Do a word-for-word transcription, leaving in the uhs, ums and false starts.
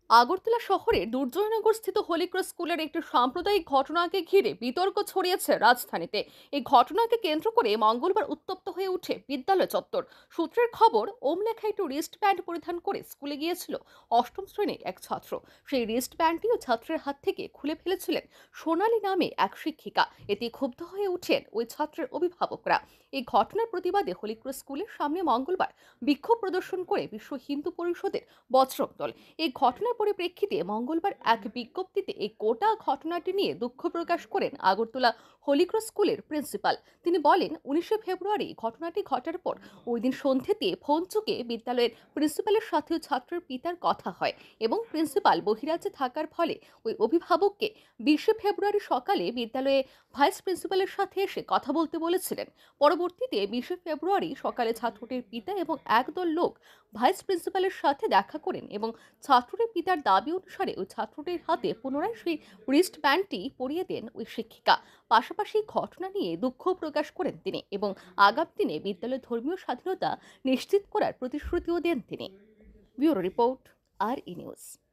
আগরতলা শহরের দুর্জয়নগরস্থিত হলিক্রস স্কুলের একটি সাম্প্রদায়িক ঘটনাকে ঘিরে বিতর্ক ছড়িয়েছে রাজধানীতে। এই ঘটনাকে কেন্দ্র করে মঙ্গলবার উত্তপ্ত হয়ে ওঠে বিদ্যালয় চত্বর। সূত্রের খবর, ওম লেখা একটি রিস্ট ব্যান্ড পরিধান করে স্কুলে গিয়েছিল অষ্টম শ্রেণীর এক ছাত্র। সেই রিস্ট ব্যান্ডটিও ছাত্রের হাত থেকে খুলে ফেলেছিলেন সোনালী নামে এক শিক্ষিকা। এতে ক্ষুব্ধ হয়ে ওঠেন ওই ছাত্রের অভিভাবকরা। এই ঘটনার প্রতিবাদে হলিক্রস স্কুলের সামনে মঙ্গলবার বিক্ষোভ প্রদর্শন করে বিশ্ব হিন্দু পরিষদের বজরং দল। এই ঘটনার পরিপ্রেক্ষিতে মঙ্গলবার এক বিজ্ঞপ্তিতে এই গোটা ঘটনাটি নিয়ে দুঃখ প্রকাশ করেন আগরতলা হলিক্রস স্কুলের প্রিন্সিপাল। তিনি বলেন, উনিশে ফেব্রুয়ারি ঘটনাটি ঘটার পর ওই দিন সন্ধ্যেতে ফোন চুকে বিদ্যালয়ের প্রিন্সিপালের সাথেও ছাত্রের পিতার কথা হয় এবং প্রিন্সিপাল বহিরাজ্যে থাকার ফলে ওই অভিভাবককে বিশে ফেব্রুয়ারি সকালে বিদ্যালয়ে ভাইস প্রিন্সিপালের সাথে এসে কথা বলতে বলেছিলেন। পরবর্তীতে বিশে ফেব্রুয়ারি সকালে ছাত্রটির পিতা এবং একদল লোক ভাইস প্রিন্সিপালের সাথে দেখা করেন এবং ছাত্রটির পিতার দাবি অনুসারে ওই ছাত্রটির হাতে পুনরায় সেই রিস্ট ব্যান্ডটি পরিয়ে দেন ওই শিক্ষিকা। পাশাপাশি ঘটনা নিয়ে দুঃখ প্রকাশ করেন তিনি এবং আগামী দিনে বিদ্যালয়ের ধর্মীয় স্বাধীনতা নিশ্চিত করার প্রতিশ্রুতিও দেন তিনি। Bureau report, R E news.